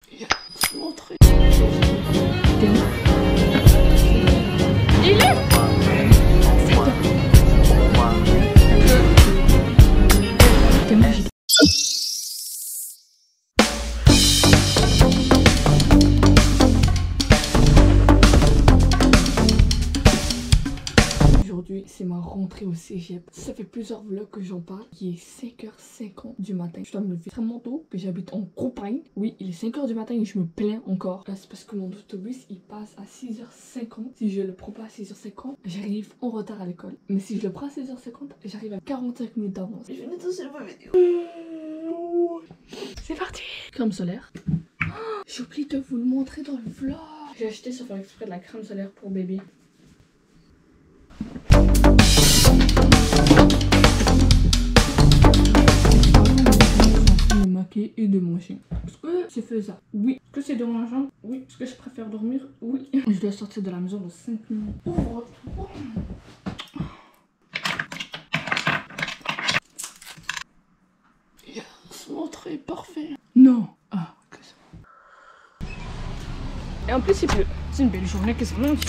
Montrer. Il est Aujourd'hui, c'est ma rentrée au cégep. Ça fait plusieurs vlogs que j'en parle. Il est 5h50 du matin. Je dois me lever extrêmement tôt, que j'habite en campagne. Oui, il est 5h du matin et je me plains encore. Là, c'est parce que mon autobus, il passe à 6h50. Si je le prends pas à 6h50, j'arrive en retard à l'école. Mais si je le prends à 6h50, j'arrive à 45 minutes d'avance. Je venais de sur ma vidéo. C'est parti. Crème solaire. Oh, j'ai oublié de vous le montrer dans le vlog. J'ai acheté sur faire exprès de la crème solaire pour bébé. De me maquiller et de manger. Est-ce que c'est faisable? Oui. Est-ce que c'est dérangeant? Oui. Est-ce que je préfère dormir? Oui. Je dois sortir de la maison dans 5 minutes. Oh. Yes, montré, parfait. Non. Ah, que ça. Et en plus il pleut. C'est une belle journée qui s'annonce.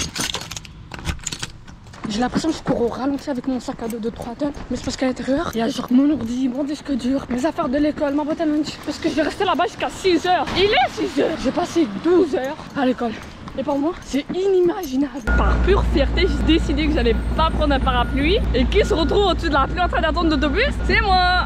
J'ai l'impression que je cours au ralenti avec mon sac à dos de 3 tonnes. Mais c'est parce qu'à l'intérieur, il y a genre mon ordi, mon disque dur, mes affaires de l'école, ma boîte à lunch. Parce que je vais rester là-bas jusqu'à 6h. Il est 6h. J'ai passé 12 heures à l'école. Et pour moi, c'est inimaginable. Par pure fierté, j'ai décidé que j'allais pas prendre un parapluie. Et qui se retrouve au-dessus de la pluie en train d'attendre l'autobus? C'est moi.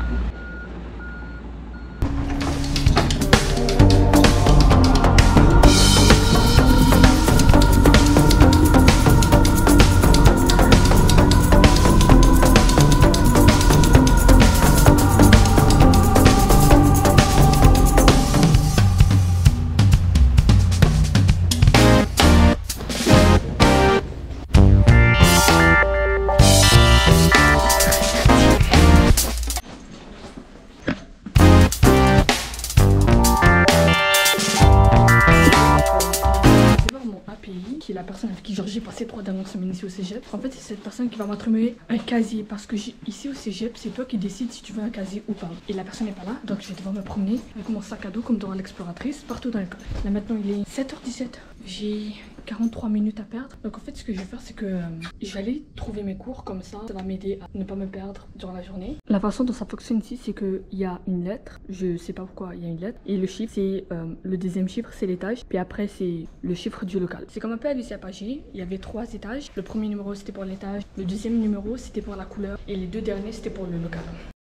Qui est la personne avec qui j'ai passé 3 dernières semaines ici au cégep. En fait, c'est cette personne qui va m'attribuer un casier parce que ici au cégep, c'est toi qui décides si tu veux un casier ou pas. Et la personne n'est pas là, donc je vais devoir me promener avec mon sac à dos comme dans l'exploratrice partout dans l'école. Là maintenant, il est 7h17. J'ai 43 minutes à perdre. Donc en fait, ce que je vais faire, c'est que je vais aller trouver mes cours comme ça va m'aider à ne pas me perdre durant la journée. La façon dont ça fonctionne ici, c'est qu'il y a une lettre. Je sais pas pourquoi il y a une lettre. Et le chiffre, c'est le deuxième chiffre, c'est l'étage. Puis après, c'est le chiffre du local. C'est comme un peu à Lucia Pagé. Il y avait 3 étages. Le premier numéro, c'était pour l'étage. Le deuxième numéro, c'était pour la couleur. Et les 2 derniers, c'était pour le local.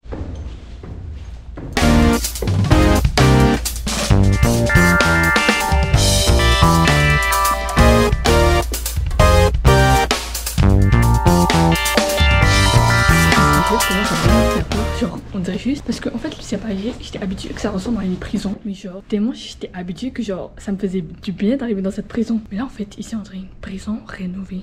Genre, on dirait juste parce qu'en fait, Lucia Pagé, j'étais habituée que ça ressemble à une prison. Mais genre, tellement j'étais habituée que genre, ça me faisait du bien d'arriver dans cette prison. Mais là, en fait, ici, on dirait une prison rénovée.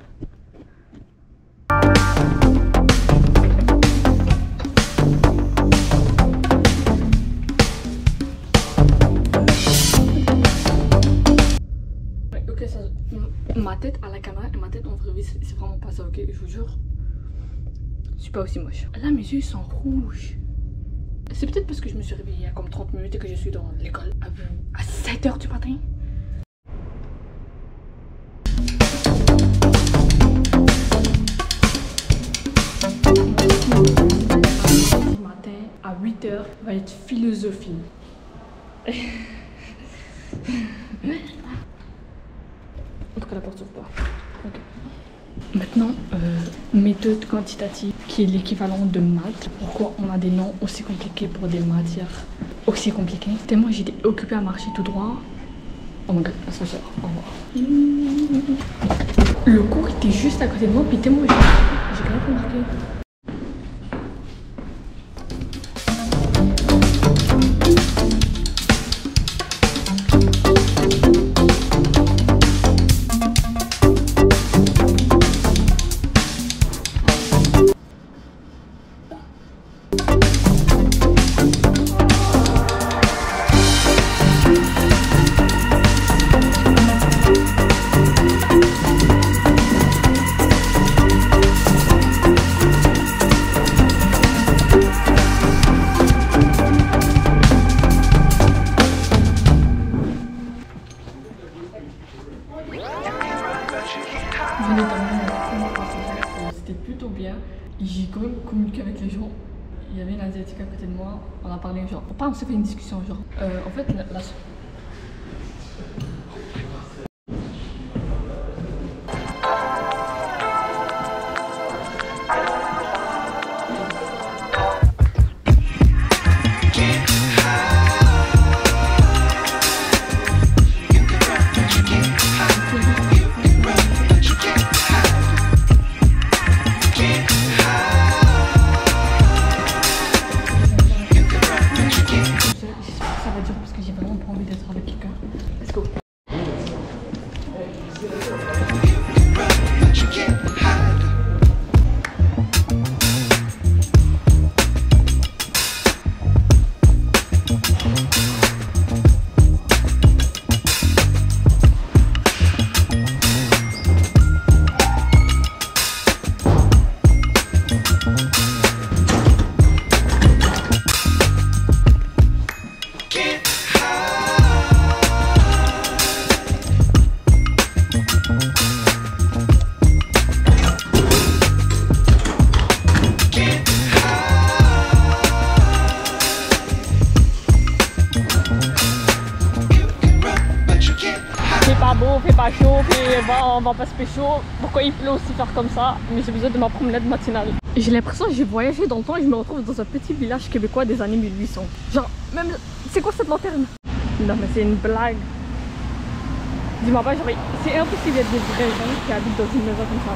Ok, ça, ma tête à la caméra et ma tête en vrai, c'est vraiment pas ça, ok, je vous jure. Je suis pas aussi moche. Là, mes yeux ils sont rouges. C'est peut-être parce que je me suis réveillée il y a comme 30 minutes et que je suis dans l'école à 7h du matin. Du matin à 8h va être philosophie. En tout cas, la porte s'ouvre pas. Okay. Maintenant, méthode quantitative qui est l'équivalent de maths. Pourquoi on a des noms aussi compliqués pour des matières aussi compliquées? Tellement j'étais occupée à marcher tout droit. Oh my god, ascenseur, au revoir. Le cours était juste à côté de moi, puis tellement j'ai quand même remarqué. plutôt bien. J'ai quand même communiqué avec les gens. Il y avait une asiatique à côté de moi, on a parlé genre. Pas on s'est fait une discussion genre. En fait la... Fait pas chaud, on va pas se pécho. Pourquoi il pleut aussi faire comme ça? Mais j'ai besoin de ma promenade matinale. J'ai l'impression que j'ai voyagé dans le temps et je me retrouve dans un petit village québécois des années 1800. Genre, même... C'est quoi cette lanterne? Non mais c'est une blague. Dis-moi pas, genre, c'est impossible d'être des vrais gens qui habitent dans une maison comme ça.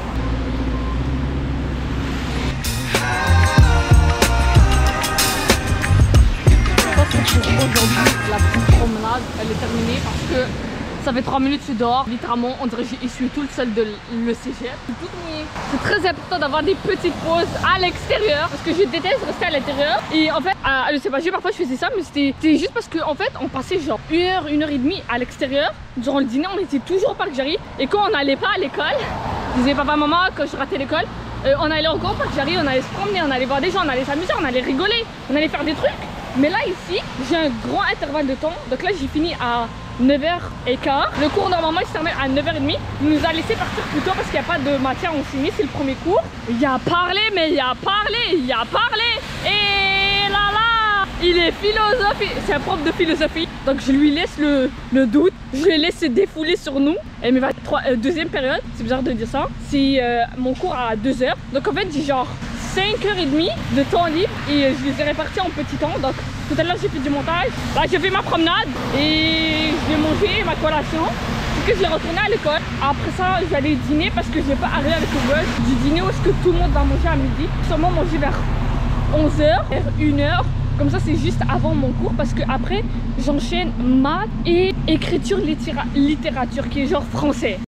Je pense que pour aujourd'hui, la petite promenade, elle est terminée parce que ça fait 3 minutes que je suis dehors, littéralement on dirait que j'ai essuyé tout le sol de le cégep. C'est tout mouillé. C'est très important d'avoir des petites pauses à l'extérieur parce que je déteste rester à l'intérieur. Et en fait, je sais pas, parfois je faisais ça, mais c'était juste parce qu'en fait on passait genre 1 heure et demie à l'extérieur. Durant le dîner, on était toujours au parc Jarry. Et quand on n'allait pas à l'école, je disais papa, maman, quand je ratais l'école, on allait encore au parc Jarry, on allait se promener, on allait voir des gens, on allait s'amuser, on allait rigoler, on allait faire des trucs. Mais là ici, j'ai un grand intervalle de temps. Donc là j'ai fini à 9h15. Le cours normalement il se termine à 9h30. Il nous a laissé partir plus tôt parce qu'il n'y a pas de matière en chimie, c'est le premier cours. Il a parlé, mais il a parlé, il a parlé. Et là là, il est philosophe, c'est un prof de philosophie. Donc je lui laisse le doute, je le laisse se défouler sur nous. Et mais deuxième période, c'est bizarre de dire ça, c'est mon cours à 2h. Donc en fait j'ai genre 5h30 de temps libre et je les ai répartis en petits temps. Donc tout à l'heure j'ai fait du montage, là j'ai fait ma promenade et je vais manger ma collation. C'est que je vais retourner à l'école. Après ça je vais aller dîner parce que je vais pas arriver avec le buzz du dîner où est-ce que tout le monde va manger à midi. Sûrement manger vers 11h, vers 1h. Comme ça c'est juste avant mon cours parce que après j'enchaîne maths et écriture littérature qui est genre français.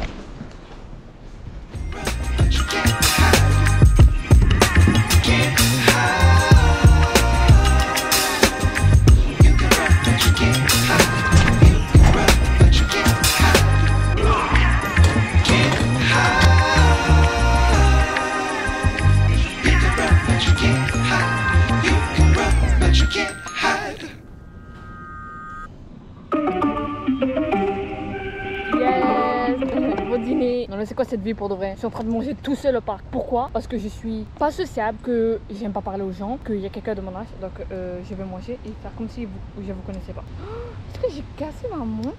Non mais c'est quoi cette vie pour de vrai? Je suis en train de manger tout seul au parc. Pourquoi? Parce que je suis pas sociable, que j'aime pas parler aux gens, qu'il y a quelqu'un de mon âge. Donc je vais manger et faire comme si je vous connaissais pas. Est-ce que j'ai cassé ma main?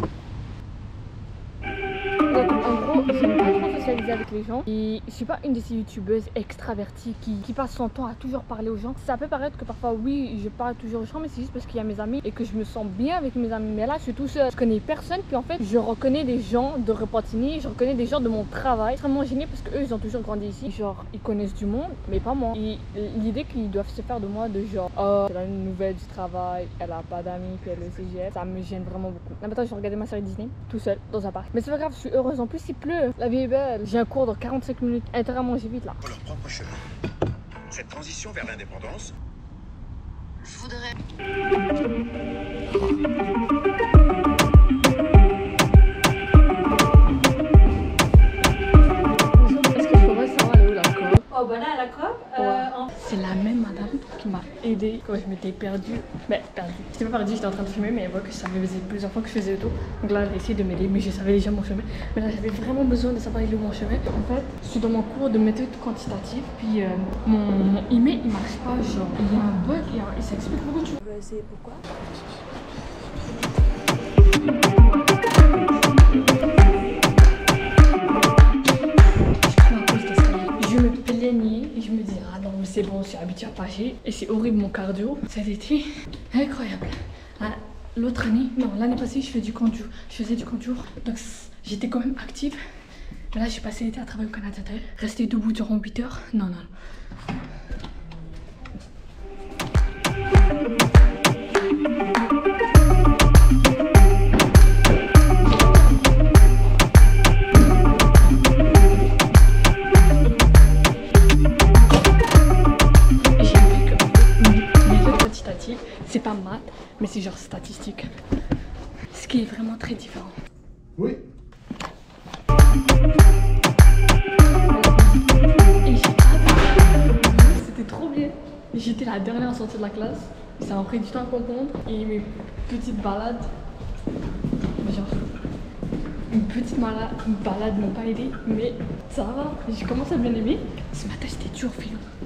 Donc en gros, j'aime pas trop socialiser avec les gens et je suis pas une de ces youtubeuses extraverties qui passe son temps à toujours parler aux gens. Ça peut paraître que parfois oui je parle toujours aux gens, mais c'est juste parce qu'il y a mes amis et que je me sens bien avec mes amis. Mais là je suis tout seul, je connais personne, puis en fait je reconnais des gens de Repentigny, je reconnais des gens de mon travail. Extrêmement gênée parce que eux ils ont toujours grandi ici, genre ils connaissent du monde mais pas moi. Et l'idée qu'ils doivent se faire de moi de genre oh c'est une nouvelle du travail, elle a pas d'amis puis elle est cégep, ça me gêne vraiment beaucoup. Là maintenant je vais regarder ma série Disney tout seul dans un parc. Mais c'est pas grave, je suis heureuse. En plus il pleut, la vie est belle. J'ai un cours dans 45 minutes, intérêt à manger vite là. Pour leur propre chemin. Cette transition vers l'indépendance. Je voudrais... Est-ce que je pourrais savoir aller où la COP? Oh bah là à la COP, C'est la même madame qui m'a aidé quand je m'étais perdue. Mais perdue. J'étais pas perdue, j'étais en train de filmer, mais elle voit que ça faisait plusieurs fois que je faisais le tour. Donc là, elle a essayé de m'aider, mais je savais déjà mon chemin. Mais là, j'avais vraiment besoin de savoir il est où mon chemin. En fait, je suis dans mon cours de méthode quantitative, puis mon email il marche pas. Genre, il y a un bug et ça explique beaucoup de choses. On va essayer pourquoi. Je me plaignais et je me disais ah non mais c'est bon, je suis habituée à passer et c'est horrible mon cardio. Ça a été incroyable. Ah, l'autre année, non l'année passée je faisais du cardio, donc j'étais quand même active. Mais là j'ai passé l'été à travailler au Canada Tire, rester debout durant 8 heures, non. C'est pas maths, mais c'est genre statistique. Ce qui est vraiment très différent. Oui. Et j'ai adoré. C'était trop bien. J'étais la dernière à sortir de la classe. Ça m'a pris du temps à comprendre. Et mes petites balades. Genre. Une petite balade m'a pas aidé. Mais ça va. J'ai commencé à bien aimer. Ce matin c'était dur, philo.